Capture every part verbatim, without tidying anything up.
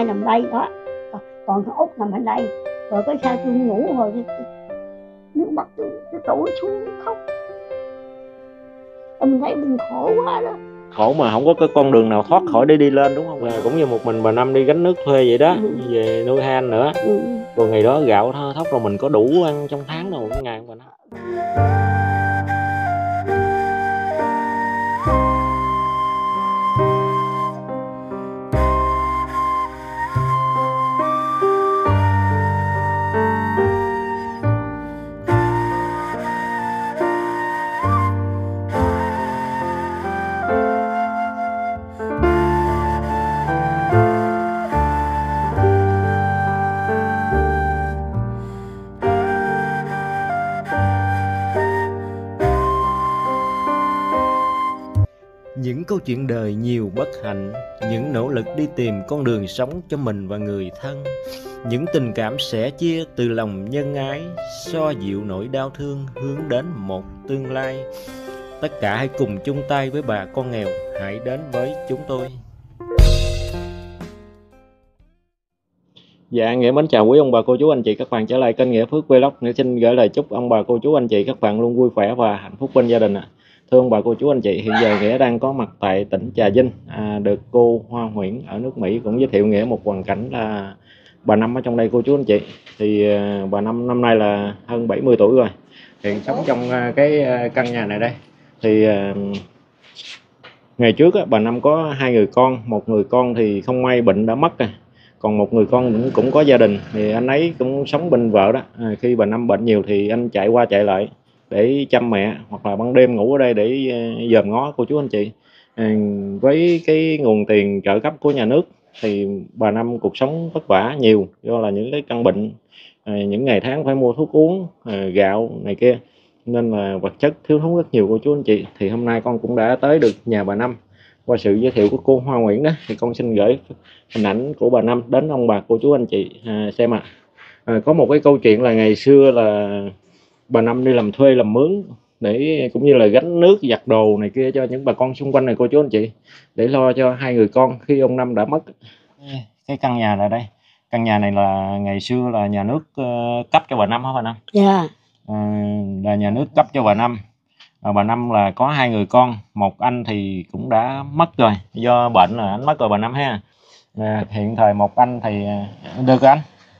hai nằm đây đó, còn thằng Út nằm bên đây. Rồi cái sao tôi ngủ rồi nước mắt tôi cái tủ xuống khóc. Em thấy mình khổ quá đó. Khổ mà không có cái con đường nào thoát khỏi để đi lên đúng không? À, cũng như một mình bà Năm đi gánh nước thuê vậy đó, ừ. Về nuôi hai anh nữa. Ừ. Rồi ngày đó gạo thóc rồi mình có đủ ăn trong tháng đâu một ngày không bà Năm? Những câu chuyện đời nhiều bất hạnh, những nỗ lực đi tìm con đường sống cho mình và người thân, những tình cảm sẻ chia từ lòng nhân ái, xoa dịu nỗi đau thương hướng đến một tương lai. Tất cả hãy cùng chung tay với bà con nghèo, hãy đến với chúng tôi. Dạ, Nghĩa mến chào quý ông bà cô chú anh chị các bạn trở lại kênh Nghĩa Phước Vlog. Nghĩa xin gửi lời chúc ông bà cô chú anh chị các bạn luôn vui khỏe và hạnh phúc bên gia đình ạ. À. Thưa ông bà cô chú anh chị, hiện giờ Nghĩa đang có mặt tại tỉnh Trà Vinh, à, được cô Hoa Nguyễn ở nước Mỹ cũng giới thiệu Nghĩa một hoàn cảnh là bà Năm ở trong đây cô chú anh chị. Thì à, bà Năm năm nay là hơn bảy mươi tuổi rồi, hiện sống trong à, cái à, căn nhà này đây. Thì à, ngày trước á, bà Năm có hai người con, một người con thì không may bệnh đã mất rồi. Còn một người con cũng, cũng có gia đình, thì anh ấy cũng sống bên vợ đó. À, khi bà Năm bệnh nhiều thì anh chạy qua chạy lại để chăm mẹ, hoặc là ban đêm ngủ ở đây để dòm ngó cô chú anh chị. À, với cái nguồn tiền trợ cấp của nhà nước thì bà Năm cuộc sống vất vả nhiều, do là những cái căn bệnh, à, những ngày tháng phải mua thuốc uống, à, gạo này kia, nên là vật chất thiếu thốn rất nhiều cô chú anh chị. Thì hôm nay con cũng đã tới được nhà bà Năm. Qua sự giới thiệu của cô Hoa Nguyễn đó thì con xin gửi hình ảnh của bà Năm đến ông bà cô chú anh chị à, xem ạ. À. À, có một cái câu chuyện là ngày xưa là bà Năm đi làm thuê làm mướn để cũng như là gánh nước giặt đồ này kia cho những bà con xung quanh này cô chú anh chị, để lo cho hai người con khi ông Năm đã mất. Cái căn nhà này đây, căn nhà này là ngày xưa là nhà nước uh, cấp cho bà Năm hả bà Năm? Dạ. Yeah. À, là nhà nước cấp cho bà Năm. À, bà Năm là có hai người con, một anh thì cũng đã mất rồi, do bệnh là anh mất rồi bà Năm ha. À, hiện thời một anh thì được anh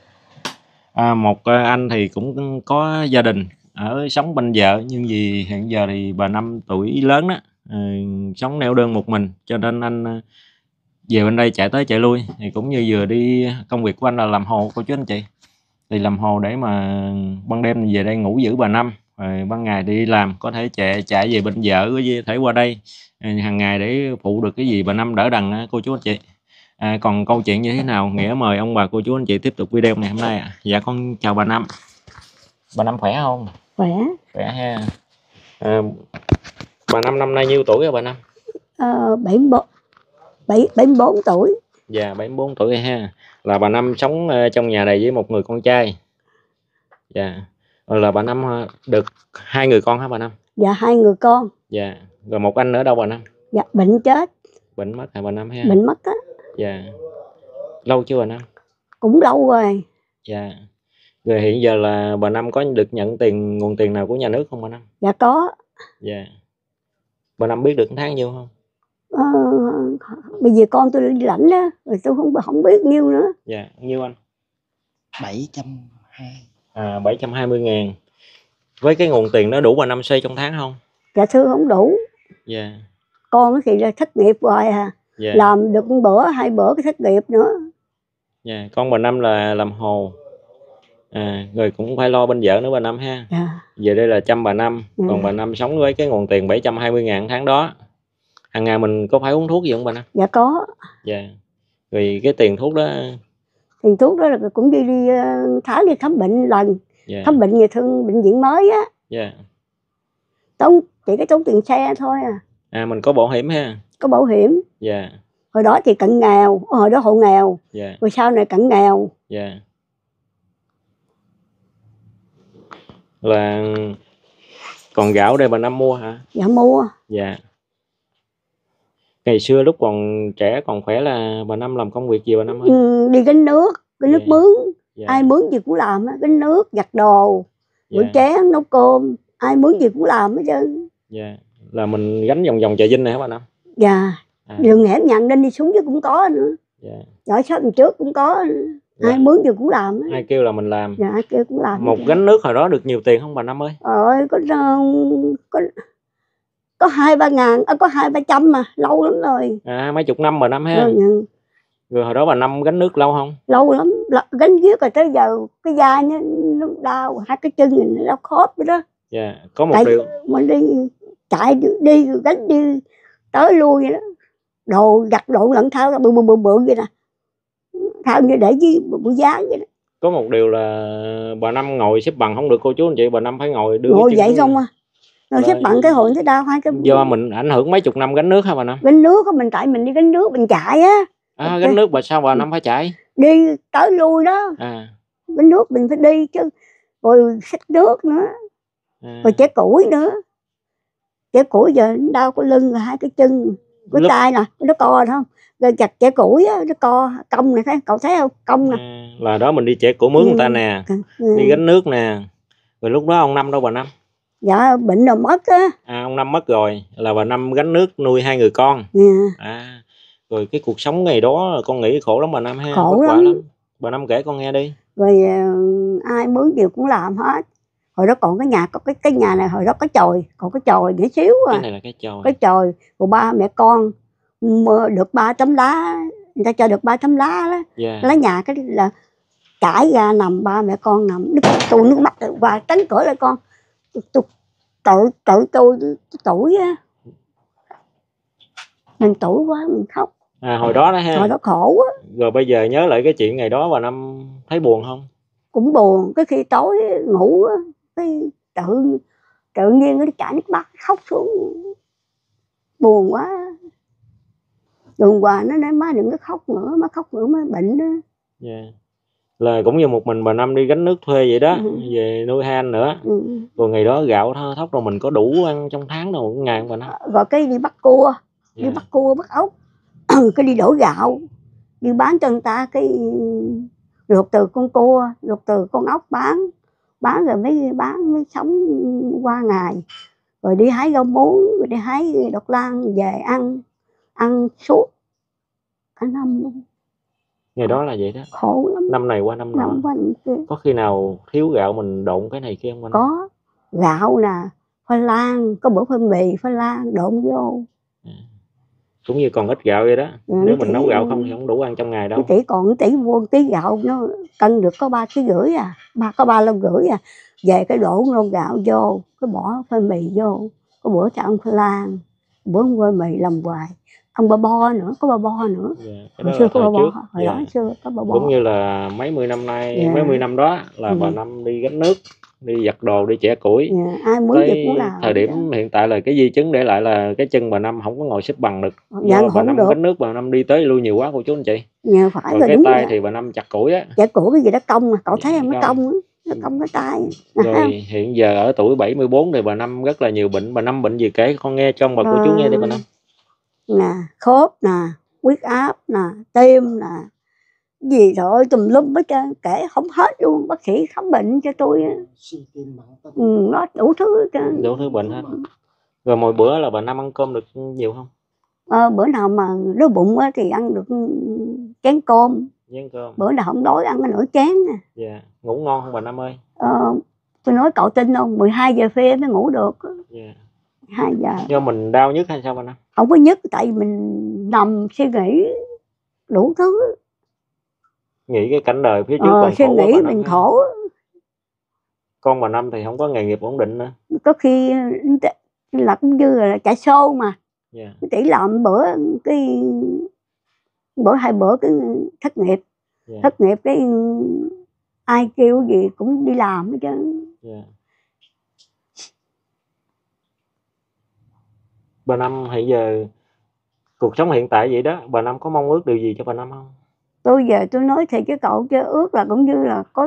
à, một anh thì cũng có gia đình ở sống bên vợ, nhưng vì hiện giờ thì bà Năm tuổi lớn đó, à, sống neo đơn một mình, cho nên anh về bên đây chạy tới chạy lui. Thì cũng như vừa đi công việc của anh là làm hồ cô chú anh chị, thì làm hồ để mà ban đêm về đây ngủ giữ bà Năm, rồi ban ngày đi làm có thể chạy chạy về bên vợ, có thể qua đây hàng ngày để phụ được cái gì bà Năm đỡ đần cô chú anh chị. À, còn câu chuyện như thế nào Nghĩa mời ông bà cô chú anh chị tiếp tục video này hôm nay ạ. À. Dạ con chào bà Năm. Bà Năm khỏe không? Khỏe. Khỏe ha. À, bà Năm năm nay nhiêu tuổi rồi bà Năm? Ờ, bảy mươi bốn tuổi. Dạ bảy mươi bốn tuổi ha. Là bà Năm sống trong nhà này với một người con trai. Dạ. Rồi là bà Năm được hai người con hả bà Năm? Dạ hai người con. Dạ. Rồi một anh nữa đâu bà Năm? Dạ bệnh chết. Bệnh mất hả bà Năm ha? Bệnh mất á. Dạ. Lâu chưa bà Năm? Cũng lâu rồi. Dạ. Rồi hiện giờ là bà Năm có được nhận tiền, nguồn tiền nào của nhà nước không bà Năm? Dạ có. Dạ. Bà Năm biết được tháng nhiêu không? Ờ, bây giờ con tôi đi lãnh đó, rồi tôi không không biết nhiêu nữa. Dạ, nhiêu anh? bảy trăm hai mươi. À, bảy trăm hai mươi ngàn. Với cái nguồn tiền đó đủ bà Năm xây trong tháng không? Dạ thưa không đủ. Dạ. Con thì là thất nghiệp rồi à. Dạ. Làm được một bữa, hai bữa cái thất nghiệp nữa. Dạ, con bà Năm là làm hồ. À, rồi cũng phải lo bên vợ nữa bà Năm ha. Dạ. Về đây là chăm bà Năm. Dạ. Còn bà Năm sống với cái nguồn tiền bảy trăm hai mươi ngàn tháng đó. Hàng ngày mình có phải uống thuốc gì không bà Năm? Dạ có. Dạ. Rồi cái tiền thuốc đó, tiền thuốc đó là cũng đi đi tháng đi khám bệnh lần. Yeah. Khám bệnh về thương bệnh viện mới á. Dạ. Tốn chỉ cái tốn tiền xe thôi à. À mình có bảo hiểm ha. Có bảo hiểm. Dạ. Hồi đó thì cận nghèo, hồi đó hộ nghèo. Dạ. Rồi sau này cận nghèo. Dạ. Là còn gạo đây bà Năm mua hả? Dạ mua. Dạ. Ngày xưa lúc còn trẻ còn khỏe là bà Năm làm công việc gì bà Năm ơi? Ừ, đi gánh nước, cái nước Dạ. mướn, Dạ. ai mướn gì cũng làm á, gánh nước, giặt đồ, rửa Dạ. chén, nấu cơm, ai mướn gì cũng làm hết trơn. Dạ. Là mình gánh vòng vòng Chợ Vinh này hả bà Năm? Dạ. À. Đường hẻm Nhận Đinh đi xuống dưới cũng có nữa. Dạ. Ở shop trước cũng có nữa. Dạ. Ai mướn gì cũng làm á. Ai kêu là mình làm. Dạ, ai kêu cũng làm. Một gánh nước hồi đó được nhiều tiền không bà Năm ơi? Ơi có có có hai ba ngàn, có hai ba trăm mà lâu lắm rồi. À, mấy chục năm bà Năm ha. Rồi, ừ. Rồi hồi đó bà Năm gánh nước lâu không? Lâu lắm, gánh viết rồi tới giờ cái da nó, nó đau, hai cái chân nó đau khớp vậy đó. Dạ, có một Tại điều mình đi chạy đi, đi gánh đi tới lui vậy đó, đồ giặt đồ lẫn thao bự bự bự bự vậy nè, thao như để với bự dáng vậy đó. Có một điều là bà Năm ngồi xếp bằng không được cô chú anh chị, bà Năm phải ngồi đưa ngồi cái vậy chân không à, rồi xếp bằng cái hồi nó đau hai cái. Do mình ảnh hưởng mấy chục năm gánh nước hả bà Năm? Gánh nước á, mình tại mình đi gánh nước mình chạy á. À, gánh nước mà sao bà Năm phải chạy? Đi tới lui đó. À. Gánh nước mình phải đi chứ, rồi xách nước nữa. À. Rồi chẻ củi nữa, chẻ củi giờ nó đau cái lưng rồi hai cái chân, cái lúc... tay nè nó co không, rồi chặt chẻ củi á nó co cong này, thấy cậu thấy không, cong nè. À, là đó mình đi chẻ củi mướn ừ. người ta nè, ừ. đi gánh nước nè. Rồi lúc đó ông Năm đâu bà Năm? Dạ bệnh rồi mất á. À, ông Năm mất rồi, là bà Năm gánh nước nuôi hai người con. Yeah. À, rồi cái cuộc sống ngày đó con nghĩ khổ lắm bà Năm ha. Khổ lắm. lắm Bà Năm kể con nghe đi. Rồi uh, ai mướn gì cũng làm hết. Hồi đó còn cái nhà có cái cái nhà này hồi đó có chòi, còn cái chòi nhỏ xíu à. Cái này là cái chòi. Cái chòi của ba mẹ con được ba tấm đá, người ta cho được ba tấm đá đó. Yeah. Lá nhà cái là trải ra nằm ba mẹ con nằm, nước tôi nước mắt và tránh cửa lại con. Tôi tự tự tôi tuổi á, mình tuổi quá mình khóc. À, hồi đó đó ha. Hồi đó khổ á. Rồi bây giờ nhớ lại cái chuyện ngày đó bà Năm thấy buồn không? Cũng buồn, cái khi tối ngủ á, cái tự tự nhiên nó chảy nước mắt khóc xuống, buồn quá. Buồn quá nó nói má đừng có khóc nữa, má khóc nữa má bệnh đó. Yeah. Là cũng như một mình bà Năm đi gánh nước thuê vậy đó, ừ. về nuôi hai anh nữa. Ừ. Rồi ngày đó gạo thóc rồi mình có đủ ăn trong tháng đâu một ngày bà Năm. Rồi cái đi bắt cua, yeah. đi bắt cua bắt ốc, cái đi đổ gạo, đi bán cho người ta cái luộc từ con cua, luộc từ con ốc bán, bán rồi mới bán mới sống qua ngày. Rồi đi hái rau muống, rồi đi hái đọt lan về ăn, ăn suốt cả năm luôn. Ngày đó là vậy đó. Khổ lắm. Năm này qua năm nọ. Có khi nào thiếu gạo mình độn cái này kia không anh? Có. Gạo nè, khoai lang, có bữa khoai mì, khoai lang độn vô. À. Cũng như còn ít gạo vậy đó. Ừ, nếu mình nấu gạo không thì không đủ ăn trong ngày đâu. Cái tỷ còn tỷ vuông tí gạo nó cân được có ba ký rưỡi à, ba có ba lon rưỡi à. Về cái đổ lon gạo vô, cái bỏ khoai mì vô, có bữa cho ăn khoai lang, bữa ăn khoai mì làm hoài. Ăn bò bò nữa, có bò bò nữa. Yeah, hồi xưa có bò bò, hồi yeah. đó xưa có bò bò. Cũng như là mấy mươi năm nay, yeah. mấy mươi năm đó là ừ. bà Năm đi gánh nước, đi giặt đồ, đi chẻ củi. Yeah. Ai muốn gì cũng làm. Thời điểm đó. Hiện tại là cái di chứng để lại là cái chân bà Năm không có ngồi xếp bằng được. Dạ, bà Năm được. gánh nước bà Năm đi tới lui nhiều quá cô chú anh chị. Dạ, phải rồi, rồi cái tay thì bà Năm chặt củi á. Chặt củi cái gì đó cong mà, cậu thấy không, nó cong á. Nó cong cái tay. Rồi hiện giờ ở tuổi bảy mươi bốn thì bà Năm rất là nhiều bệnh. Bà Năm bệnh gì kể con nghe cho bà cô à, chú nghe đi bà Năm. Nè, khớp nè, huyết áp nè, tim nè, gì rồi tùm lum hết trơn, kể không hết luôn. Bác sĩ khám bệnh cho tôi ừ, nó đủ thứ hết trơn. Đủ thứ bệnh hết. Rồi mỗi bữa là bà Năm ăn cơm được nhiều không? Ờ, bữa nào mà đói bụng thì ăn được chén cơm. Chén cơm. Bữa nào không đói ăn cái nửa chén nè. Dạ. Ngủ ngon không bà Năm ơi? Ờ, tôi nói cậu tin không, mười hai giờ phê mới ngủ được. Dạ. hai giờ. Do mình đau nhức hay sao bà Năm? Không có nhức, tại vì mình nằm suy nghĩ đủ thứ. Nghĩ cái cảnh đời phía trước ờ, còn suy khổ nghĩ mình khổ. Con bà Năm thì không có nghề nghiệp ổn định nữa. Có khi là cũng như là chạy show mà. Yeah. Tỷ làm bữa cái bữa hai bữa cái thất nghiệp. Yeah. Thất nghiệp cái ai kêu gì cũng đi làm hết trơn. Yeah. Bà Năm hiện giờ cuộc sống hiện tại vậy đó, bà Năm có mong ước điều gì cho bà Năm không? Tôi giờ tôi nói thì cái cậu chứ ước là cũng như là có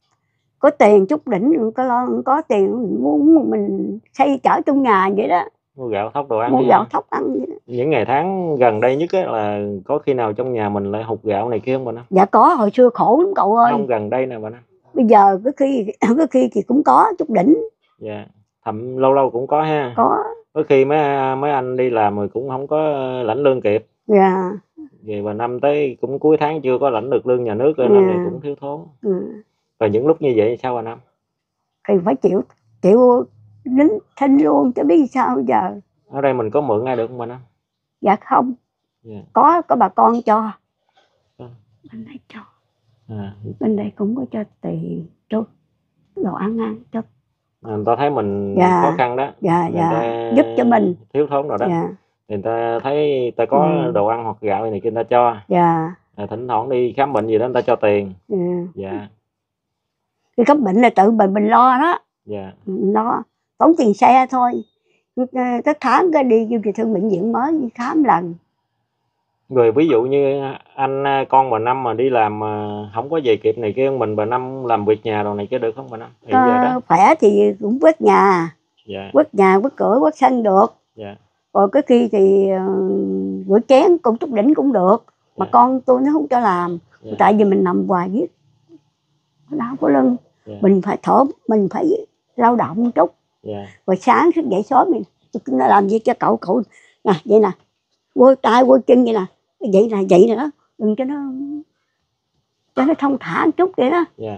có tiền chút đỉnh, có lo có tiền mình muốn mình xây chở trong nhà vậy đó. mua gạo thóc đồ ăn. mua ha. gạo thóc ăn vậy đó. Những ngày tháng gần đây nhất á, là có khi nào trong nhà mình lại hụt gạo này kia không bà Năm? Dạ có, hồi xưa khổ lắm cậu ơi. Không, gần đây nè bà Năm. Bây giờ có khi có khi thì cũng có chút đỉnh. Dạ, thậm lâu lâu cũng có ha. Có. Có khi mấy mấy anh đi làm rồi cũng không có lãnh lương kịp. Dạ. Vì bà Năm tới cũng cuối tháng chưa có lãnh được lương nhà nước rồi, nên Dạ. thì cũng thiếu thốn. Ừ. Và những lúc như vậy sao bà Năm? Thì phải chịu chịu lính thinh luôn chứ biết sao bây giờ. Ở đây mình có mượn ai được không bà Năm? Dạ không. Dạ. Có có bà con cho. Ừ. Bên đây cho. À. Bên đây cũng có cho tiền, cho đồ ăn ăn cho. À, người ta thấy mình Dạ. khó khăn đó. Dạ, người dạ. ta Giúp cho mình. Thiếu thốn rồi đó. Dạ. Người ta thấy người ta có Ừ. đồ ăn hoặc gạo này kia người ta cho. Dạ. À, thỉnh thoảng đi khám bệnh gì đó người ta cho tiền. Dạ. Dạ. Cái cấp bệnh là tự mình mình lo đó. Dạ. Mình lo. Tốn tiền xe thôi. Tất tháng cái đi vô thương bệnh viện mới đi khám lần. Rồi ví dụ như anh con bà Năm mà đi làm mà không có về kịp này kia, mình bà Năm làm việc nhà đồ này kia được không bà Năm? Hiện giờ đó. Khỏe thì cũng quét nhà. Dạ. Quét nhà, quét cửa, quét sân được. Dạ. Rồi cái khi thì uh, rửa chén cũng chút đỉnh cũng được. Mà dạ. con tôi nó không cho làm. Dạ. Tại vì mình nằm hoài viết đau có lưng. Dạ. Mình phải thở, mình phải lao động một chút. Dạ. Rồi sáng thức dậy sớm mình nó làm gì cho cậu cậu nè vậy nè, quơ tay quơ chân vậy nè, vậy là vậy nè đó, đừng cho nó cho nó thông thả một chút vậy đó. Dạ.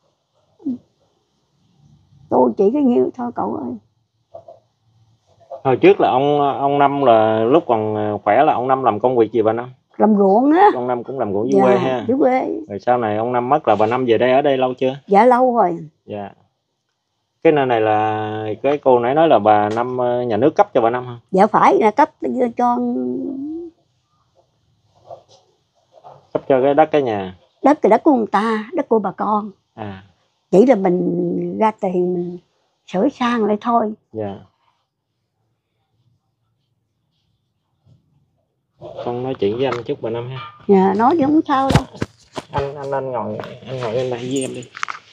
Tôi chỉ có nhiêu thôi cậu ơi. Hồi trước là ông ông Năm là lúc còn khỏe là ông Năm làm công việc gì bà Năm? Làm ruộng á. Ông Năm cũng làm ruộng dưới dạ, quê ha. Dưới quê. Rồi sau này ông Năm mất là bà Năm về đây ở đây lâu chưa? Dạ lâu rồi. Dạ. Cái nơi này là cái cô nãy nói là bà Năm nhà nước cấp cho bà Năm hả? Dạ phải là cấp cho cấp cho cái đất cái nhà. Đất thì đất của người ta, đất của bà con. À. Chỉ là mình ra tiền mình sửa sang lại thôi. Dạ. Con nói chuyện với anh chút bà Năm ha. Dạ nói chứ không sao đâu. Anh anh anh ngồi anh ngồi bên đây với em đi.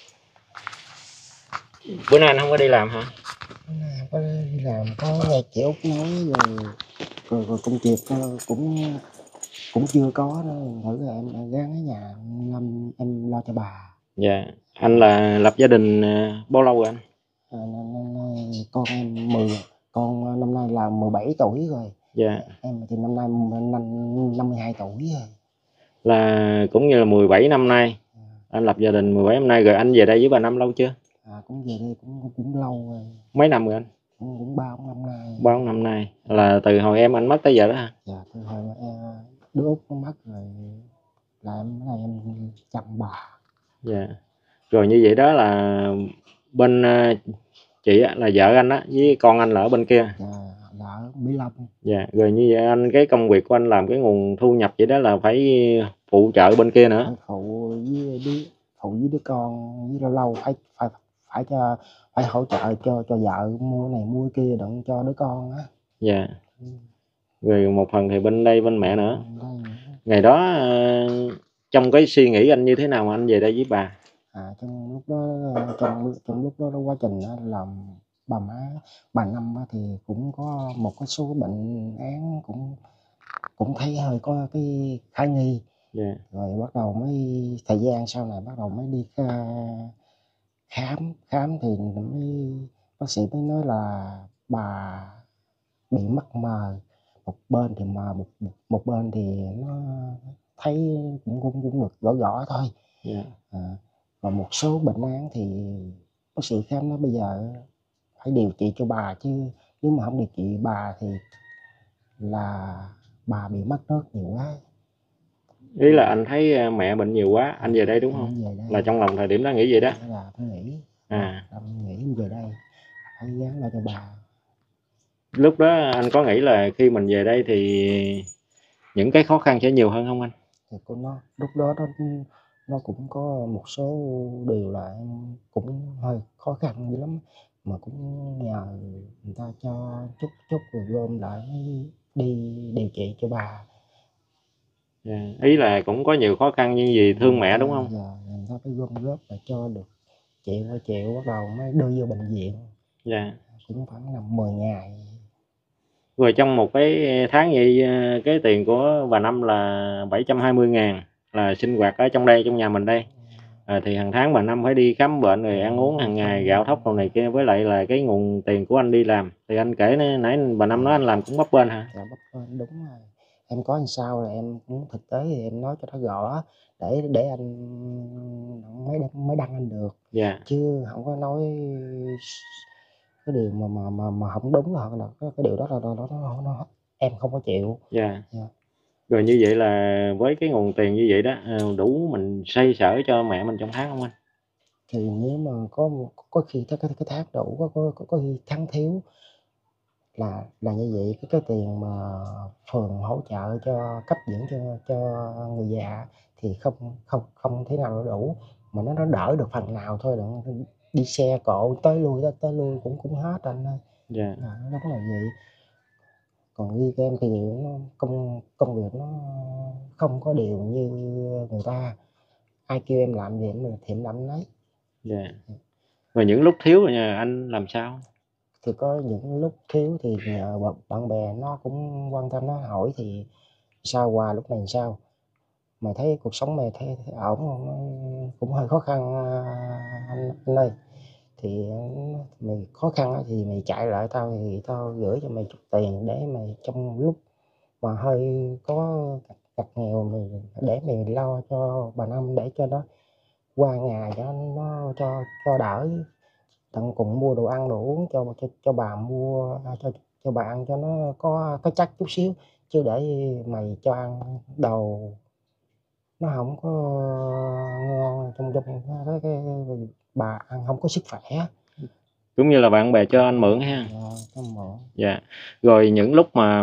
Bữa nay anh không có đi làm hả? Không có đi làm, có nghe chị Út nói rồi, rồi, rồi công việc cũng cũng chưa có đó, thử là em gắng ở nhà năm em lo cho bà. Dạ. Anh là lập gia đình bao lâu rồi anh? À, năm, năm nay con em mười con năm nay là mười bảy tuổi rồi. Dạ. Em thì năm nay năm mươi hai tuổi rồi. Là cũng như là mười bảy năm nay. À. Anh lập gia đình mười bảy năm nay rồi. Anh về đây với bà Năm lâu chưa? À, cũng về đây cũng cũng lâu rồi. Mấy năm rồi anh? Cũng, cũng ba năm nay. Ba năm nay. Là từ hồi em anh mất tới giờ đó hả? Dạ, từ hồi em, đứa út nó mất rồi là em này em chăm bà. Dạ. Rồi như vậy đó là bên chị là vợ anh á với con anh là ở bên kia. Dạ, là ở Mỹ Long. Dạ. Rồi như vậy anh cái công việc của anh làm cái nguồn thu nhập vậy đó là phải phụ trợ bên kia nữa. Phải phụ với đứa phụ với đứa con, với lâu lâu phải phải phải cho phải hỗ trợ cho cho vợ mua này mua kia đặng cho đứa con á. Dạ. Ừ. Rồi một phần thì bên đây bên mẹ nữa. Đây. Ngày đó trong cái suy nghĩ anh như thế nào mà anh về đây với bà? À, trong lúc đó trong trong lúc đó, đó quá trình đó, làm bà má bà Năm thì cũng có một cái số bệnh án cũng cũng thấy hơi có cái khả nghi. Yeah. Rồi bắt đầu mới thời gian sau này bắt đầu mới đi khám khám thì mới bác sĩ mới nói là bà bị mất mờ, một bên thì mờ, một một bên thì nó thấy cũng cũng cũng được gõ gõ thôi. Yeah. À, và một số bệnh án thì bác sĩ khám nói bây giờ phải điều trị cho bà, chứ nếu mà không điều trị bà thì là bà bị mất nước nhiều quá. Ý là anh thấy mẹ bệnh nhiều quá, anh về đây đúng không? Về đây. Là trong lòng thời điểm đó nghĩ vậy đó. Là tôi nghĩ. À. Tôi nghĩ về đây phải gắng lo cho bà. Lúc đó anh có nghĩ là khi mình về đây thì những cái khó khăn sẽ nhiều hơn không anh? Thì cô nó lúc đó nó nó cũng có một số điều là em cũng hơi khó khăn dữ lắm, mà cũng nhờ người ta cho chút chút rồi gom lại đi điều trị cho bà. Yeah. Ý là cũng có nhiều khó khăn nhưng vì thương mẹ đúng không? Giờ người ta phải gom góp là cho được triệu qua triệu bắt đầu mới đưa vô bệnh viện. Dạ. Cũng khoảng là mười ngày. Rồi trong một cái tháng vậy cái tiền của bà Năm là bảy trăm hai mươi ngàn là sinh hoạt ở trong đây, trong nhà mình đây. À, thì hàng tháng bà Năm phải đi khám bệnh rồi ăn uống hàng ngày, gạo thóc đồ này kia, với lại là cái nguồn tiền của anh đi làm. Thì anh kể nãy bà Năm nói anh làm cũng bấp bênh hả? Dạ bấp bênh, đúng rồi. Em có làm sao là em cũng thực tế thì em nói cho nó rõ để để anh mới mới đăng anh được. Dạ. Chứ không có nói cái điều mà mà mà mà không đúng là là cái, cái điều đó là nó, nó, nó, nó em không có chịu. Dạ. Dạ. Rồi như vậy là với cái nguồn tiền như vậy đó đủ mình xoay sở cho mẹ mình trong tháng không anh? Thì nếu mà có có khi cái cái, cái tháng đủ, có có có, có khi tháng thiếu là là như vậy. Cái cái tiền mà phường hỗ trợ cho cấp dưỡng cho cho người già thì không không không thể nào đủ, mà nó nó đỡ được phần nào thôi. Đừng đi xe cộ tới lui tới, tới lui cũng cũng hết anh ơi. Dạ. À, nó là vậy. Còn như em thì nó công công việc nó không có đều như người ta, ai kêu em làm gì em thì em làm đấy. Dạ. Và những lúc thiếu rồi nha anh làm sao? Thì có những lúc thiếu thì nhờ bạn bè nó cũng quan tâm, nó hỏi thì sao Hòa lúc này sao, mày thấy cuộc sống mày thấy, thấy ổn không, cũng hơi khó khăn anh, anh ơi. Thì mày khó khăn thì mày chạy lại tao thì tao gửi cho mày chút tiền để mày trong lúc mà hơi có ngặt nghèo mày, để mày lo cho bà Năm để cho nó qua ngày cho nó cho cho đỡ. Tận cùng mua đồ ăn đồ uống cho cho, cho bà mua cho cho bà ăn cho nó có có chắc chút xíu, chứ để mày cho ăn đồ nó không có ngon, trong trong cái, cái bà ăn không có sức khỏe. Cũng như là bạn bè cho anh mượn ha. Dạ, cho mượn. Dạ. Rồi những lúc mà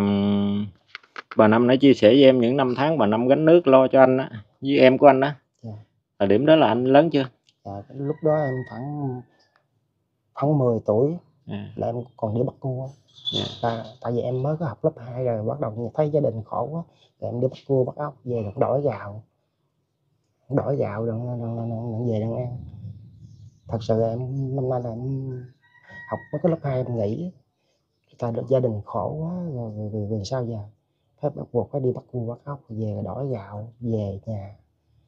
bà Năm đã chia sẻ với em những năm tháng bà Năm gánh nước lo cho anh á, với em của anh á, Dạ. Thời điểm đó là anh lớn chưa? Dạ, lúc đó em khoảng khoảng mười tuổi. À. Là em còn đi bắt cua. Dạ. À, tại vì em mới có học lớp hai rồi bắt đầu thấy gia đình khổ quá, rồi em đi bắt cua bắt ốc về được đổi gạo đổi gạo rồi về đang ăn. Thật sự là em năm nay là em học mới có lớp hai em nghỉ, tại được gia đình khổ quá rồi, rồi, rồi, rồi sao giờ phải bắt buộc phải đi bắt cua bắt ốc về đổi gạo về nhà,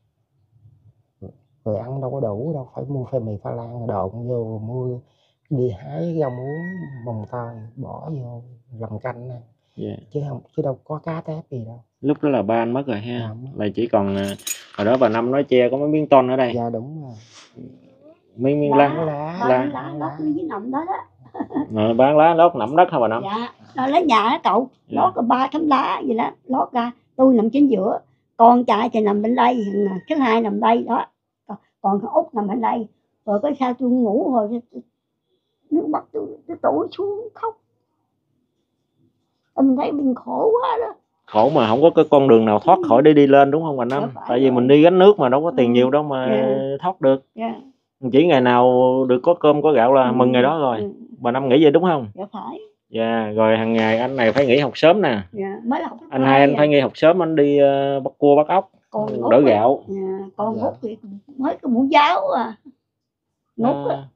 rồi ăn đâu có đủ đâu, phải mua phê mì pha lan độn vô, mua đi hái rau muống mồng tơi bỏ vô làm canh này. Yeah. chứ không chứ đâu có cá tép gì đâu. Lúc đó là ba anh mất rồi ha. À, là chỉ còn hồi đó bà Năm nói che có mấy miếng tôn ở đây. Dạ đúng rồi. Mấy miếng lá lá lá lá, lá lót dưới nằm đó đó. Rồi bán lá lót nằm đất hả bà Năm? Dạ, đó lấy nhà đó cậu. Dạ. Lót có ba tấm lá gì đó lót ra, tôi nằm chính giữa, con trai thì nằm bên đây, thứ hai nằm đây đó, còn thằng Út nằm bên đây. Rồi có sao tôi ngủ rồi nước mắt tôi tôi tủi xuống khóc. Mình thấy mình khổ quá đó. Khổ mà không có cái con đường nào thoát khỏi để đi lên đúng không bà Năm? Dạ, tại vì rồi. Mình đi gánh nước mà đâu có tiền ừ. nhiều đâu mà yeah. thoát được. Yeah. Chỉ ngày nào được có cơm có gạo là ừ. mừng ngày đó rồi. Ừ. Bà Năm nghĩ vậy đúng không? Dạ phải. Dạ, rồi hàng ngày anh này phải nghỉ học sớm nè. Dạ, mới học anh hai anh à. phải nghỉ học sớm, anh đi uh, bắt cua bắt ốc, con đỡ gạo. Dạ, con dạ. Út thì mới có mũ giáo à. Ngút à. À,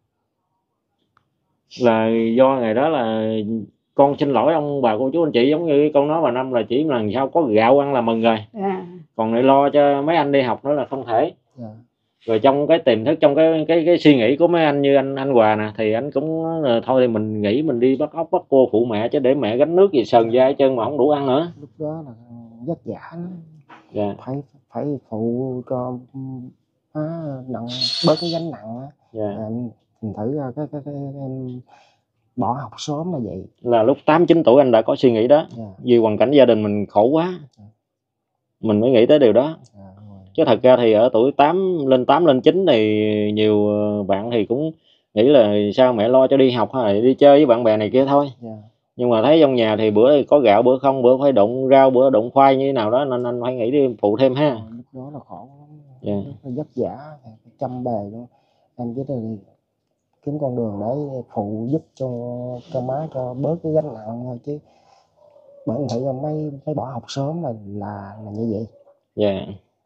là do ngày đó là con xin lỗi ông bà cô chú anh chị, giống như con nói bà Năm là chỉ lần sau có gạo ăn là mừng rồi. Yeah. Còn lại lo cho mấy anh đi học nữa là không thể. Yeah. Rồi trong cái tiềm thức, trong cái cái cái suy nghĩ của mấy anh như anh anh Hòa nè, thì anh cũng thôi thì mình nghĩ mình đi bắt ốc bắt cô phụ mẹ, chứ để mẹ gánh nước gì sờn da hết trơn mà không đủ ăn nữa. Lúc đó là vất vả lắm. Yeah. phải phải phụ cho má nặng bớt cái gánh nặng á. Yeah. Mình thử ra cái cái cái em bỏ học sớm là vậy. Là lúc tám chín tuổi anh đã có suy nghĩ đó. Yeah. Vì hoàn cảnh gia đình mình khổ quá. Yeah. Mình mới nghĩ tới điều đó. Yeah, chứ thật ra thì ở tuổi tám lên tám lên chín thì nhiều bạn thì cũng nghĩ là sao mẹ lo cho đi học hay là đi chơi với bạn bè này kia thôi. Yeah. Nhưng mà thấy trong nhà thì bữa có gạo bữa không, bữa phải đụng rau bữa đụng khoai như thế nào đó, nên anh phải nghĩ đi phụ thêm ha. Yeah, lúc đó là khổ lắm. Yeah. Rất là vất vả, chăm bề luôn. Em chỉ là kiếm con đường để phụ giúp cho cho má cho bớt cái gánh nặng thôi, chứ bởi mình thấy mấy mấy bỏ học sớm là là là như vậy. Dạ. Yeah.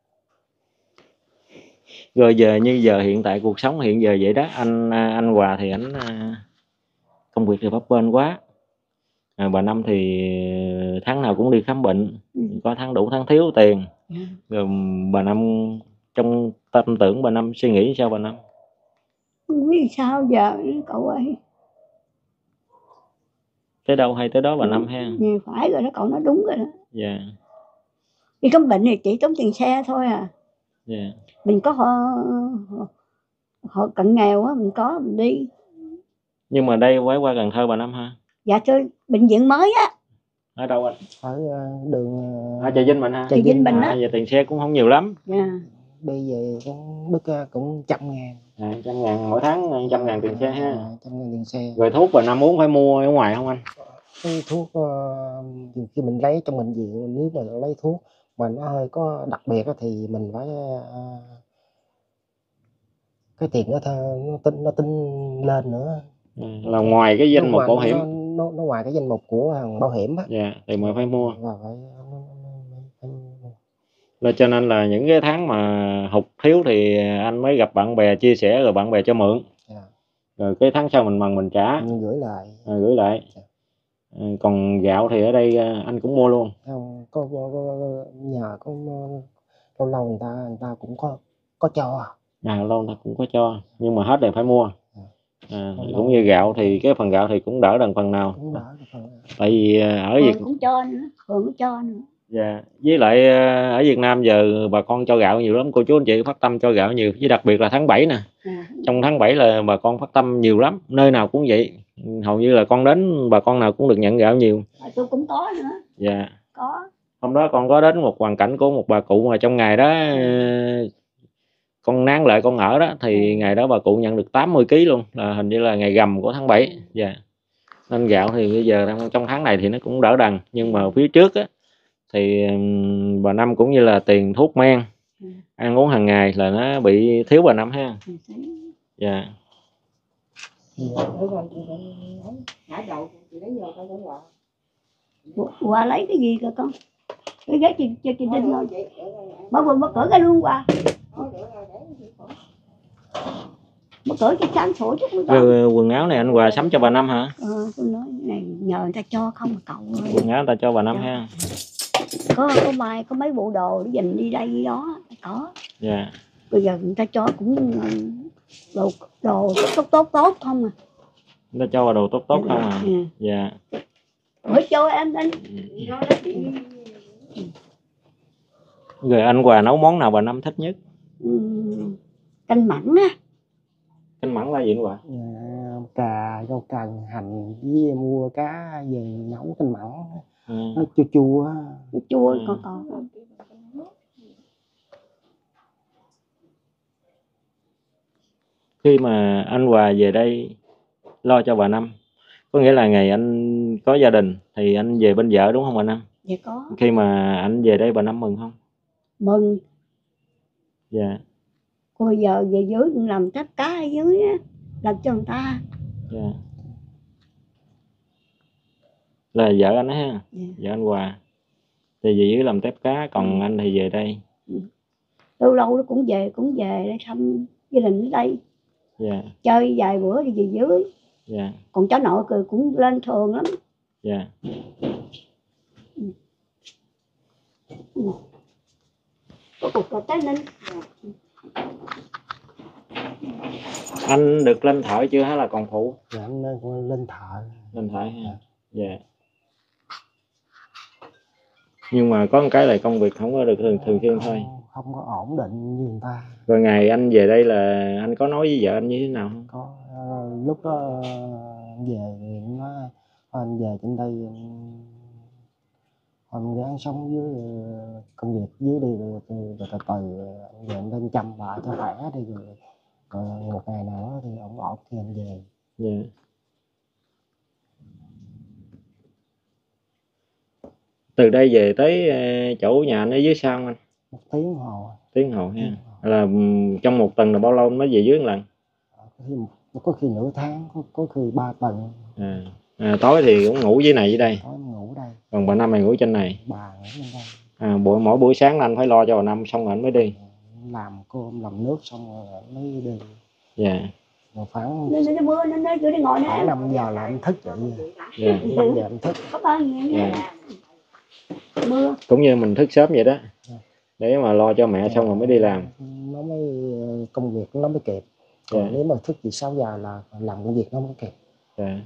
Rồi giờ như giờ hiện tại cuộc sống hiện giờ vậy đó, anh anh Hòa thì ảnh công việc thì bấp bênh quá, À, bà Năm thì tháng nào cũng đi khám bệnh, Ừ. có tháng đủ tháng thiếu tiền. Dạ. Rồi bà Năm trong tâm tưởng bà Năm suy nghĩ sao bà Năm? Không biết sao giờ nữa cậu ơi. Tới đâu hay tới đó bà Ừ. Năm ha. Dạ, phải rồi đó, cậu nói đúng rồi đó. Dạ. Đi khám bệnh thì chỉ tốn tiền xe thôi à. Dạ. Mình có họ, họ, họ cận nghèo á, mình có mình đi. Nhưng mà đây quay qua Cần Thơ bà Năm ha. Dạ thưa, bệnh viện mới á. Ở đâu anh? ở ờ, đường ờ, Ở Trà Vinh mình ha. Trà Vinh mình À, á. giờ tiền xe cũng không nhiều lắm. Dạ. đi về cũng đức ờ, cũng trăm ngàn. À, trăm ngàn mỗi tháng, trăm ngàn tiền xe ha. À, trăm ngàn tiền xe. Rồi thuốc bà Năm uống phải mua ở ngoài không anh? Cái thuốc uh, khi mình lấy trong bệnh viện, nếu mà lấy thuốc mà nó hơi có đặc biệt thì mình phải uh, cái tiền nó nó tính nó tính lên nữa. À, là ngoài cái danh mục bảo hiểm. Nó, nó, nó ngoài cái danh mục của hàng bảo hiểm á. Dạ, thì mà phải mua. Và phải, phải... Là cho nên là những cái tháng mà hụt thiếu thì anh mới gặp bạn bè chia sẻ, rồi bạn bè cho mượn. Yeah. Rồi cái tháng sau mình bằng mình trả. Mình gửi lại. À, gửi lại. Yeah. À, còn gạo thì ở đây anh cũng mua luôn. Không, có, có, có nhà có lâu lâu người ta người ta cũng có có cho. À, lâu người ta cũng có cho, nhưng mà hết thì phải mua. À, lâu cũng lâu như gạo thì cái phần gạo thì cũng đỡ đần phần nào. Cũng đỡ được phần. Tại vì ở Việt cũng cho nữa, Phường cũng cho nữa. Dạ, với lại ở Việt Nam giờ bà con cho gạo nhiều lắm, cô chú anh chị phát tâm cho gạo nhiều, với đặc biệt là tháng bảy nè. À. Trong tháng bảy là bà con phát tâm nhiều lắm, nơi nào cũng vậy. Hầu như là con đến bà con nào cũng được nhận gạo nhiều. À, tôi cũng có nữa. Dạ. Có. Hôm đó con có đến một hoàn cảnh của một bà cụ mà trong ngày đó con nán lại con ở đó thì ngày đó bà cụ nhận được tám mươi ki lô luôn, là hình như là ngày rằm của tháng bảy. Dạ. Nên gạo thì bây giờ trong tháng này thì nó cũng đỡ đần, nhưng mà phía trước á thì bà Năm cũng như là tiền thuốc men, ừ. ăn uống hàng ngày là nó bị thiếu bà Năm ha. Dạ. Qua lấy cái gì cơ con? Cái ghế chị cho chị Đinh rồi. Bà vừa bà cởi cái luôn qua. Bà cởi cái sáng sủa chút nữa. Rồi quần áo này anh Hòa sắm cho bà Năm hả? Ờ, tôi nói này nhờ người ta cho không mà cậu ơi. Quần áo người ta cho bà Năm ha. Có có mai có mấy bộ đồ để dành đi đây đi đó có. Dạ. Bây giờ người ta cho cũng đồ đồ tốt tốt tốt không à. Người ta cho đồ tốt tốt không à. Ừ. Dạ. Bữa cho em anh. Rồi anh Hòa nấu món nào bà Năm thích nhất? Ừ. Canh mặn á. Canh mặn là gì anh Hòa? À, cà, rau cần, hành với mua cá về nấu canh mặn. Ừ. Nó chua chua. Chua ừ. Còn còn. Khi mà anh Hòa về đây lo cho bà Năm, có nghĩa là ngày anh có gia đình thì anh về bên vợ đúng không bà Năm? Dạ có. Khi mà anh về đây bà Năm mừng không? Mừng. Dạ. Bây giờ về dưới cũng làm tép cá ở dưới á, làm cho người ta. Dạ. Là vợ anh ấy ha. Dạ. Vợ anh Hòa thì về dưới làm tép cá, còn ừ. anh thì về đây. Ừ. Lâu lâu nó cũng về cũng về để thăm gia đình ở đây. Dạ. Chơi vài bữa đi về dưới. Dạ. Còn cháu nội cười cũng lên thường lắm. Dạ. Ừ. Ừ. Có cục cà tết ninh. Anh được lên thợ chưa hay là còn phụ? Dạ anh lên thợ. Lên thợ ha. Dạ. Nhưng mà có một cái là công việc không có được thường thường xuyên thôi. Không có ổn định như người ta. Rồi ngày anh về đây là anh có nói với vợ anh như thế nào không? Có uh, lúc đó uh, về thì nó anh về trên đây anh gắng sống với uh, công việc dưới đi rồi từ từ từ về anh lên chăm lại cho khỏe đi rồi, rồi một ngày nào đó thì ổn ổn thì anh về. Yeah. Từ đây về tới chỗ nhà anh ở dưới sao không anh? Một tiếng hồ. Tiếng hồ ha. Là trong một tuần là bao lâu mới về dưới một lần? Có khi, có khi nửa tháng, có, có khi ba tuần. À. À, tối thì cũng ngủ dưới này dưới đây. Tối ngủ đây. Còn bà Năm mày ngủ trên này. Bà ngủ bên đây. À, buổi mỗi buổi sáng là anh phải lo cho bà Năm xong rồi anh mới đi. Làm cơm làm nước xong rồi mới đi. Dạ. Rồi khoảng Nó nó mưa nó nó cứ đi ngồi khoảng nè. năm giờ là anh thức vậy. Dạ. năm giờ anh thức. Có bao nhiêu nha. Dạ. Mưa. Cũng như mình thức sớm vậy đó, để mà lo cho mẹ xong rồi mới đi làm. Nó mới công việc nó mới kịp. Còn Dạ. nếu mà thức từ sáu giờ là làm công việc nó mới kịp. Dạ.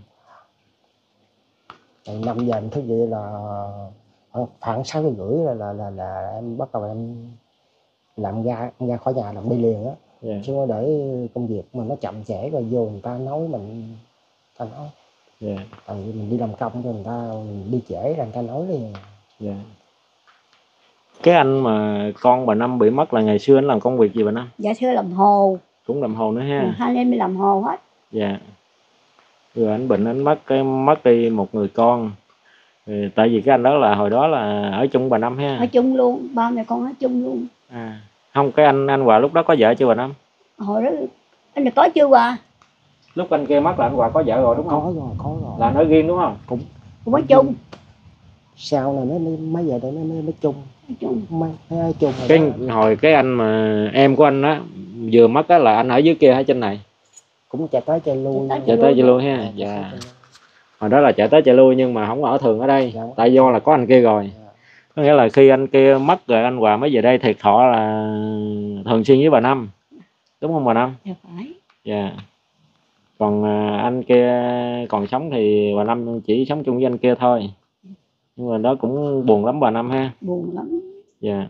Rồi năm giờ anh thức vậy là khoảng sáu giờ rưỡi là là, là là em bắt đầu em làm ra em ra khỏi nhà làm đi liền á. Dạ. Chứ không để công việc mà nó chậm trễ rồi vô người ta nói mình ta nói. Dạ. Tại vì mình đi làm công cho người ta mình đi trễ là người ta nói liền. Dạ. Cái anh mà con bà Năm bị mất là ngày xưa anh làm công việc gì bà Năm? Dạ xưa làm hồ. Cũng làm hồ nữa ha. Hai anh em đi làm hồ hết. Dạ. Rồi anh bệnh anh mất cái mất đi một người con. Rồi, tại vì cái anh đó là hồi đó là ở chung bà Năm ha. Ở chung luôn, ba mẹ con ở chung luôn. À, không, cái anh anh Hòa lúc đó có vợ chưa bà Năm? Hồi đó anh là có chưa Hòa? Lúc anh kia mất là anh Hòa có vợ rồi đúng không? Có rồi, có rồi. Là nói riêng đúng không? Cũng Cũng ở chung. sau này mới mấy giờ đây mới mới, mới chung. Ở chung. Mấy mấy chung. Cái đó. Hồi cái anh mà em của anh á vừa mất á là anh ở dưới kia hay trên này? Cũng chạy tới chạy lui. Chạy tới chạy lui ha. Dạ. Hồi đó là chạy tới chạy lui nhưng mà không ở thường ở đây. Dạ. Tại do là có anh kia rồi. Dạ. Có nghĩa là khi anh kia mất rồi anh Hòa mới về đây thiệt thọ là thường xuyên với bà Năm. Đúng không bà Năm? Dạ phải. Dạ. Còn anh kia còn sống thì bà Năm chỉ sống chung với anh kia thôi. Nhưng mà đó cũng buồn lắm bà Năm ha. Buồn lắm. Dạ.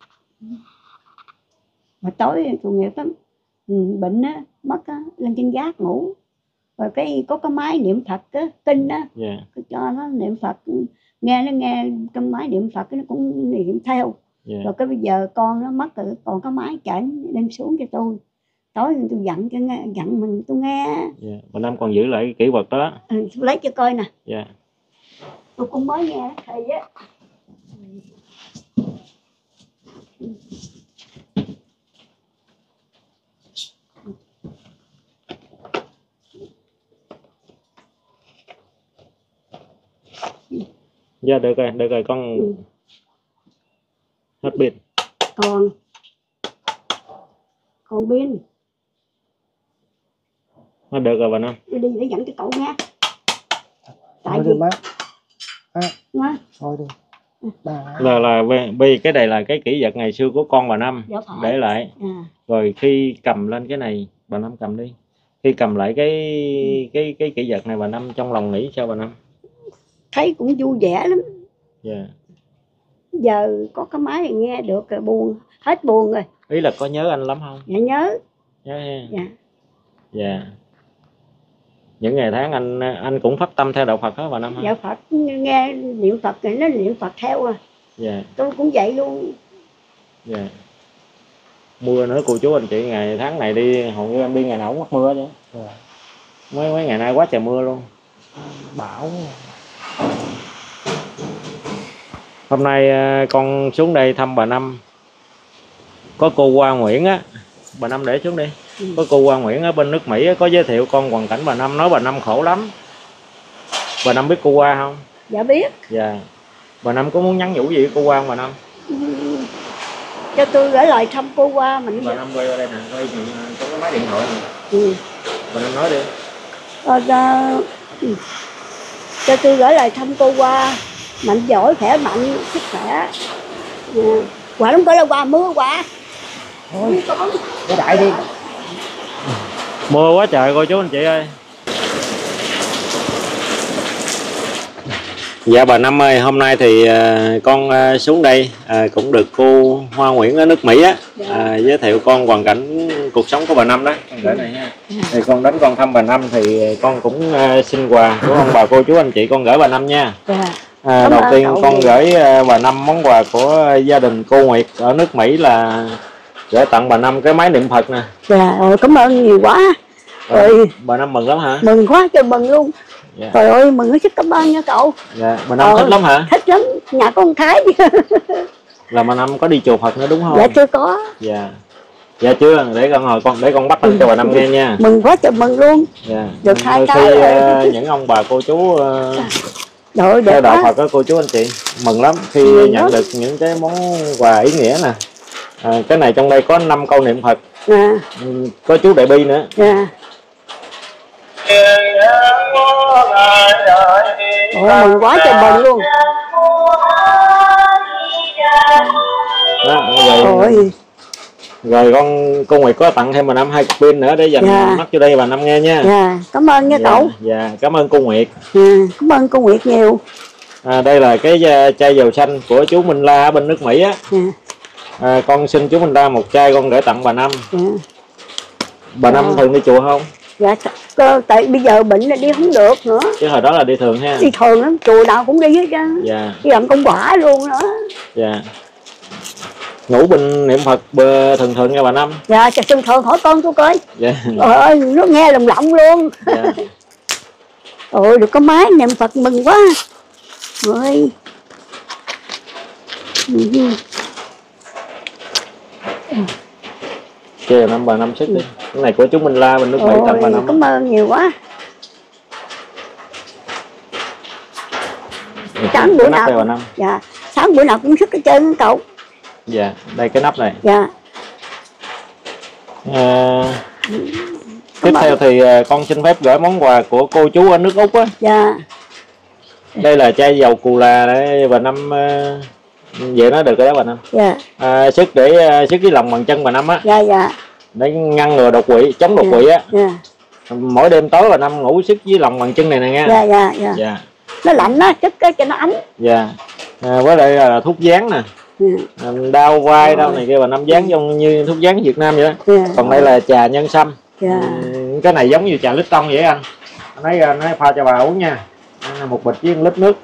Mà tối tội nghiệp lắm. Ừ, bệnh á, mất á, lên trên gác ngủ. Rồi cái có cái máy niệm Phật á, kinh á. Dạ. Cho nó niệm Phật, nghe nó nghe cái máy niệm Phật nó cũng niệm theo. Dạ. Rồi cái bây giờ con nó mất rồi, còn cái máy chạy đem xuống cho tôi. Tối tôi dặn cho nghe, dặn mình tôi nghe. Dạ. Bà Năm còn giữ lại cái kỷ vật đó. Ừ, tôi lấy cho coi nè. Dạ. Tôi cũng mới nghe thầy á. Dạ được rồi, được rồi con. Ừ. Hết pin. Còn còn pin. Hết được rồi bà Năm. Đi đi để dẫn cho cậu nghe. Tại thôi vì đi má. À, má. thôi đi. Là là vì cái này là cái kỷ vật ngày xưa của con bà Năm. Dạ để lại. À. Rồi khi cầm lên cái này bà Năm cầm đi. Khi cầm lại cái ừ. cái cái kỷ vật này bà Năm trong lòng nghĩ sao bà Năm? Thấy cũng vui vẻ lắm. Dạ. Yeah. Giờ có cái máy này nghe được rồi buồn, hết buồn rồi. Ý là có nhớ anh lắm không? Dạ nhớ. Nhớ ha. Dạ. Dạ. Những ngày tháng anh anh cũng phát tâm theo đạo Phật đó bà Năm hả? Dạ Phật, nghe niệm Phật thì nó niệm Phật theo à. Dạ. Tôi cũng vậy luôn. Dạ. Mưa nữa cô chú anh chị, ngày tháng này đi hầu như em đi ngày nào cũng mắc mưa chứ. Dạ. Mấy mấy ngày nay quá trời mưa luôn. Bão. Hôm nay con xuống đây thăm bà Năm. Có cô Hoa Nguyễn á. Bà Năm để xuống đi. Ừ. Có cô Hoa Nguyễn ở bên nước Mỹ á, có giới thiệu con hoàn cảnh bà Năm, nói bà Năm khổ lắm. Bà Năm biết cô Hoa không? Dạ biết. Dạ. Bà Năm có muốn nhắn nhủ gì với cô Hoa không bà Năm? Ừ. Cho tôi gửi lời thăm cô Hoa mình. Bà Năm quay qua đây nè, quay có cái máy điện thoại này. Ừ. Bà Năm nói đi. Rồi, uh, ừ. Cho tôi gửi lời thăm cô Hoa mạnh giỏi, khỏe mạnh, sức khỏe. Ừ. Quả đúng có là Hoa mưa quá. Thôi, cái đại đi. Mưa quá trời cô chú anh chị ơi. Dạ bà Năm ơi, hôm nay thì uh, con uh, xuống đây uh, cũng được cô Hoa Nguyễn ở nước Mỹ á uh, giới thiệu con hoàn cảnh cuộc sống của bà Năm đó. Con gửi này nha. Thì con đến con thăm bà Năm thì con cũng uh, xin quà của ông bà cô chú anh chị con gửi bà Năm nha. À, đầu tiên con gì? Gửi uh, bà Năm món quà của uh, gia đình cô Nguyệt ở nước Mỹ là gửi tặng bà Năm cái máy niệm Phật nè. Dạ, ơi cảm ơn nhiều quá. Rồi bà Năm mừng lắm hả? Mừng quá trời mừng luôn. Dạ. Trời ơi mừng hết sức cảm ơn nha cậu. Dạ, bà Năm ờ, thích lắm hả? Thích lắm, nhà con Thái. Là bà Năm có đi chùa Phật nữa đúng không? Dạ chưa có. Dạ. Dạ chưa, để con hồi con để con bắt ừ. cho bà Năm nghe nha. Mừng quá trời mừng luôn. Dạ. Được hai cái cái uh, những ông bà cô chú uh, Đội, theo đạo Phật đó cô chú anh chị mừng lắm khi mừng nhận đó. Được những cái món quà ý nghĩa nè. À, cái này trong đây có năm câu niệm Phật. À. Có chú Đại Bi nữa. À. Ôi, mừng quá trời mừng luôn. Đó, rồi, Ôi. rồi con cô Nguyệt có tặng thêm bà Năm hai cục pin nữa để dành Dạ. mắt cho đây bà Năm nghe nha. Dạ, cảm ơn nha Dạ, cậu. dạ, cảm ơn cô Nguyệt. Dạ, cảm ơn cô Nguyệt nhiều. À, đây là cái uh, chai dầu xanh của chú Minh La ở bên nước Mỹ á. Dạ. À, con xin chú Minh La một chai con gửi tặng bà Năm. Dạ. Bà Dạ. Năm thường đi chùa không? Dạ, cơ, tại bây giờ bệnh là đi không được nữa. Chứ hồi đó là đi thường ha. Đi thường lắm, chùa nào cũng đi hết trơn. Dạ. Đi làm công quả luôn nữa. Dạ. Ngủ bình niệm Phật bờ thường thường nha bà Năm. Dạ, thường thường hỏi con tôi coi. Dạ. Trời ơi, nó nghe lồng lộng luôn. Dạ. Ôi, được có máy niệm Phật mừng quá. Ôi. Kìa Năm bà Năm sức đi. Cái này của chú Minh La bên nước Mỹ tặng bà Năm. Cảm ơn nhiều quá. Sáng bữa nào bà Năm. Dạ, sáng bữa nào cũng sức hết trơn cậu. Dạ, đây cái nắp này. Dạ. À, tiếp theo thì con xin phép gửi món quà của cô chú ở nước Úc á. Dạ. Đây là chai dầu cù là đấy bà Năm vậy nó được rồi đó bà Năm. Dạ. À, sức để sức cái lòng bằng chân bà Năm á. Dạ dạ. Để ngăn ngừa đột quỵ, chống đột quỵ á. Dạ. Mỗi đêm tối bà Năm ngủ sức với lòng bằng chân này nè nha. Dạ dạ dạ. Dạ. Nó lạnh á, sức cái cho nó ấm. Dạ. À, với lại là thuốc dán nè. À, đau vai đau này kia bà Năm dán giống như thuốc dán Việt Nam vậy đó. Dạ. Còn đây là trà nhân sâm. Dạ. Ừ, cái này giống như trà Lipton vậy anh. Anh lấy anh lấy pha cho bà uống nha. Một bịch với một lít nước.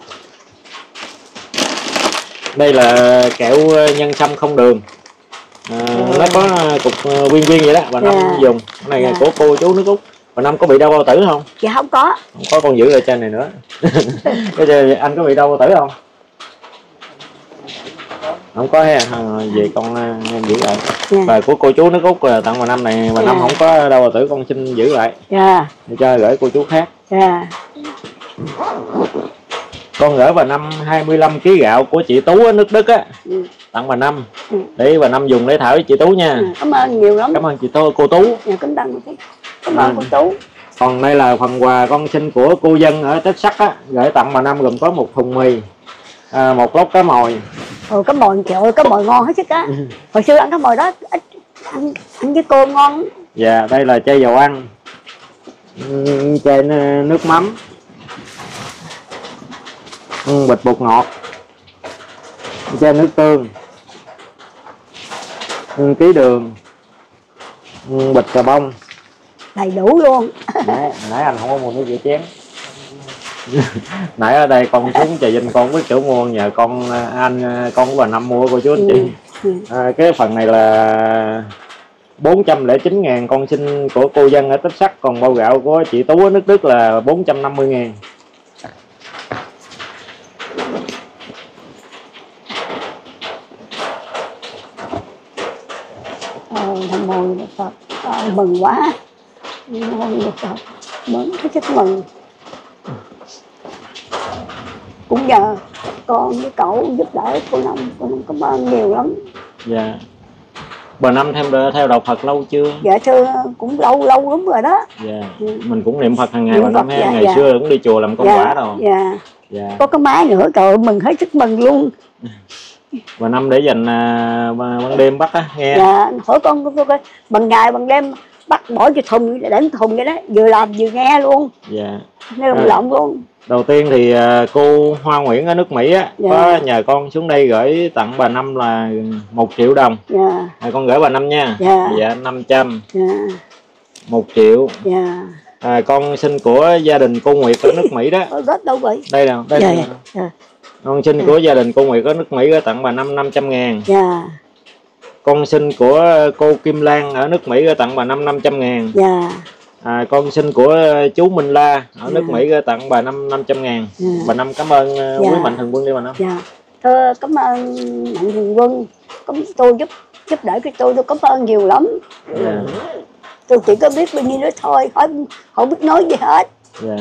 Đây là kẹo nhân sâm không đường. À, ừ. Nó có cục viên viên vậy đó bà Năm dạ. dùng. Cái này dạ. Của cô chú nước Úc. Bà Năm có bị đau bao tử không? Dạ không có. Không có, con giữ lại trên này nữa. Cái anh có bị đau bao tử không? Không có ha, về con em giữ lại. Dạ. Và của cô chú nước Úc tặng bà Năm này, bà dạ. Năm không có đau bao tử con xin giữ lại. Dạ. Để cho gửi cô chú khác. Dạ. Con gửi bà Năm hai mươi lăm ki lô gam gạo của chị Tú ở nước Đức á. Ừ. Tặng bà Năm. Ừ. Để bà Năm dùng để thảo với chị Tú nha. Ừ. Cảm ơn nhiều lắm. Cảm ơn chị Tú, cô Tú. Dạ, cảm ơn cô. Cảm ơn ừ. cô Tú. Còn đây là phần quà con xin của cô dân ở Texas á, gửi tặng bà Năm gồm có một thùng mì, à, một lốc cá mồi. Ồ, cá mồi trời ơi, cá mồi ngon hết sức á. Hồi xưa ăn cá mồi đó ít ăn, ăn với cơm ngon. Dạ, đây là chai dầu ăn, chai nước mắm, bịch bột ngọt, chai nước tương, ký đường, bịch cà bông. Đầy đủ luôn. Nãy, nãy anh không có mua nước rửa chén. Nãy ở đây con xuống Trà Vinh con biết chỗ mua, nhờ con anh con của bà Năm mua cô chú anh chị. À, cái phần này là bốn trăm lẻ chín ngàn, con xin của cô dân ở Texas, còn bao gạo của chị Tú ở nước Đức là bốn trăm năm mươi ngàn. Ôi, Nam Mô Đức Phật. Ôi, mừng quá. Nam Mô Đức Phật. Mừng, hết sức mừng. Cũng nhờ con với cậu giúp đỡ cô Năm, cô Năm cảm ơn nhiều lắm. Dạ. Bà Năm theo theo đọc Phật lâu chưa? Dạ thưa, cũng lâu lâu lắm rồi đó. Dạ. Ừ. Mình cũng niệm Phật hàng ngày bà Năm ha. Dạ, ngày dạ. xưa cũng đi chùa làm công dạ, quả đâu. Dạ. Dạ. Có cái máy nữa, trời mừng hết sức mừng luôn. Bà Năm để dành uh, ban đêm bắt á nghe. Dạ, hỏi con coi bằng ngày bằng đêm bắt bỏ cho thùng để đánh thùng vậy đó, vừa làm vừa nghe luôn. Dạ. Nghe lồng lộng luôn. Đầu tiên thì cô Hoa Nguyễn ở nước Mỹ á, dạ. Có nhờ con xuống đây gửi tặng bà Năm là một triệu đồng. Dạ. À, con gửi bà Năm nha. Dạ. Dạ năm trăm. Dạ. Một triệu. Dạ. À, con xin của gia đình cô Nguyệt ở nước Mỹ đó. Rất đâu vậy? Đây nào, đây. Dạ, dạ. Dạ. Con xin dạ. Của gia đình cô Nguyệt ở nước Mỹ gửi tặng bà Năm năm trăm ngàn. Dạ. Con xin của cô Kim Lan ở nước Mỹ gửi tặng bà Năm năm trăm ngàn. Dạ. À, con xin của chú Minh La ở nước dạ. Mỹ gửi tặng bà Năm năm trăm ngàn. Dạ. Bà Năm cảm ơn dạ. Quý Mạnh Thường Quân đi bà Năm. Dạ. Thưa cảm ơn Mạnh Thường Quân, tôi giúp giúp đỡ cái tôi tôi cảm ơn nhiều lắm. Dạ. Tôi chỉ có biết bao nhiêu đó thôi, không không biết nói gì hết. Dạ.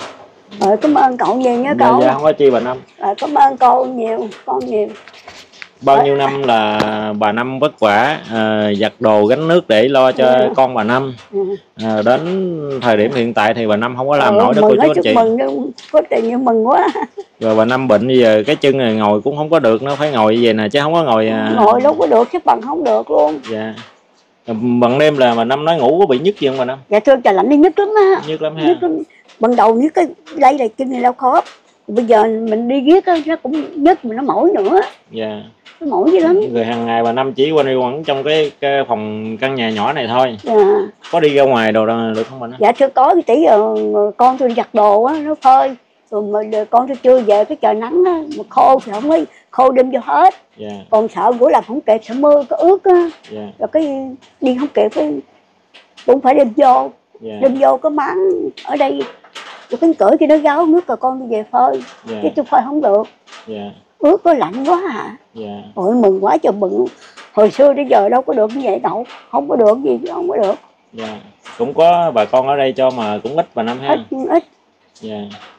Rồi cảm ơn cậu nhiều nhé cậu. Dạ, dạ không có chi bà Năm. Rồi cảm ơn cô nhiều, con nhiều. bao nhiêu năm là bà Năm vất vả à, giặt đồ gánh nước để lo cho Ừ. con bà Năm. Ừ. À, đến thời điểm hiện tại thì bà Năm không có làm Ừ, nổi đó mừng cô chú hết anh chút chị. mừng đâu, có tiền nhưng mừng quá. Rồi bà Năm bệnh bây giờ cái chân này ngồi cũng không có được, nó phải ngồi như vậy nè chứ không có ngồi à... Ngồi đâu có được, xếp bằng không được luôn. Dạ. Bằng đêm là bà Năm nói ngủ có bị nhức gì không bà Năm? Dạ thưa trời lạnh đi nhức lắm á. Nhức lắm ha. Nhức lắm. Ban đầu nhức cái đây là chân này đau khớp. Bây giờ mình đi viết á nó cũng nhức mà nó mỏi nữa. Dạ. Nó mỏi dữ lắm. Rồi hàng ngày bà Năm chỉ quanh đi quẩn trong cái, cái phòng căn nhà nhỏ này thôi. Dạ. Có đi ra ngoài đồ được không bà Năm? Dạ thưa có, cái tỷ giờ con tôi giặt đồ á nó phơi. Rồi mà con tôi chưa về cái trời nắng á, mà khô thì không ấy, khô đêm vô hết. Dạ. Còn sợ bữa làm không kịp, sợ mưa có ướt á. Dạ. Rồi cái đi không kịp cái cũng phải đem vô. Dạ. Đem vô có máng ở đây. Rồi cánh cửa kia nó gáo nước rồi con đi về phơi. Dạ. Chứ tôi phơi không được. Dạ. Ướt có lạnh quá à. Dạ. Ôi mừng quá trời mừng. Hồi xưa đến giờ đâu có được như vậy đâu. Không có được gì chứ không có được. Dạ. Cũng có bà con ở đây cho mà cũng ít bà Năm ha. Ít ít. Dạ.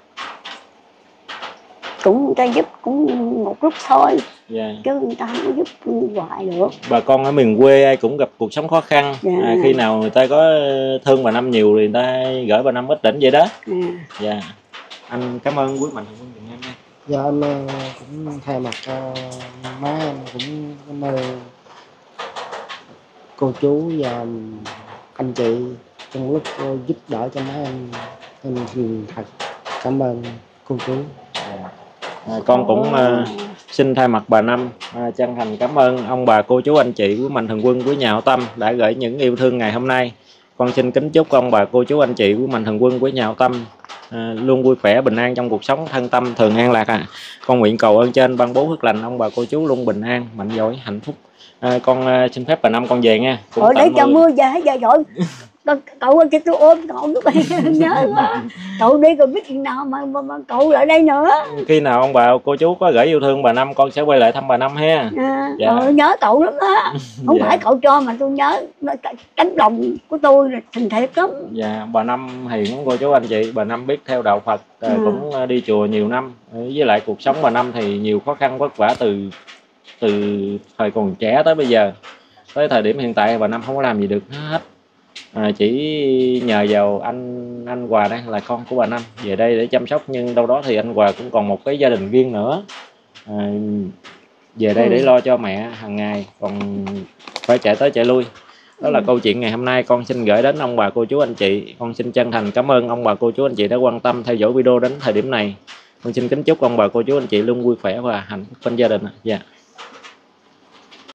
Cũng người ta giúp cũng một lúc thôi. Dạ. Chứ người ta không có giúp hoài được. Bà con ở miền quê ai cũng gặp cuộc sống khó khăn. Dạ. À, khi nào người ta có thương bà Năm nhiều thì người ta gửi bà Năm ít đỉnh vậy đó. À. Dạ. Anh cảm ơn quý mạnh thường quân Việt Nam nha. Dạ em ờ, cũng thay mặt uh, má em cũng cảm ơn cô chú và anh chị trong lúc ờ, giúp đỡ cho má em. Em xin thật cảm ơn cô chú. À, con cũng uh, xin thay mặt bà Năm uh, chân thành cảm ơn ông bà cô chú anh chị quý mạnh thường quân quý nhà hảo tâm đã gửi những yêu thương ngày hôm nay. Con xin kính chúc ông bà cô chú anh chị quý mạnh thường quân quý nhà hảo tâm À, luôn vui vẻ bình an trong cuộc sống, thân tâm thường an lạc. À, con nguyện cầu ơn trên ban bố phước lành ông bà cô chú luôn bình an, mạnh giỏi, hạnh phúc. À, con uh, xin phép bà Năm con về nha. Cũng Ở đấy cho mưa. mưa về hết giờ rồi. Cậu ơi, cho tôi ôm cậu lúc này nhớ quá. Cậu đi rồi biết chừng nào mà, mà, mà cậu lại đây nữa. Khi nào ông bà cô chú có gửi yêu thương bà Năm, con sẽ quay lại thăm bà Năm ha. À, dạ. Ờ, nhớ cậu lắm á. Không dạ. phải cậu cho mà tôi nhớ. Cánh lòng của tôi là thành thiệt lắm. Dạ, bà Năm hiền lắm cô chú anh chị. Bà Năm biết theo đạo Phật, à, ừ. cũng đi chùa nhiều năm. Với lại cuộc sống bà Năm thì nhiều khó khăn vất vả từ từ thời còn trẻ tới bây giờ. Tới thời điểm hiện tại bà Năm không có làm gì được hết. À, chỉ nhờ vào anh anh Hòa đây là con của bà Năm về đây để chăm sóc, nhưng đâu đó thì anh Hòa cũng còn một cái gia đình riêng nữa. À, về đây ừ. để lo cho mẹ hàng ngày, còn phải chạy tới chạy lui. Đó ừ. là câu chuyện ngày hôm nay con xin gửi đến ông bà cô chú anh chị. Con xin chân thành cảm ơn ông bà cô chú anh chị đã quan tâm theo dõi video đến thời điểm này. Con xin kính chúc ông bà cô chú anh chị luôn vui khỏe và hạnh phúc bên gia đình. Dạ.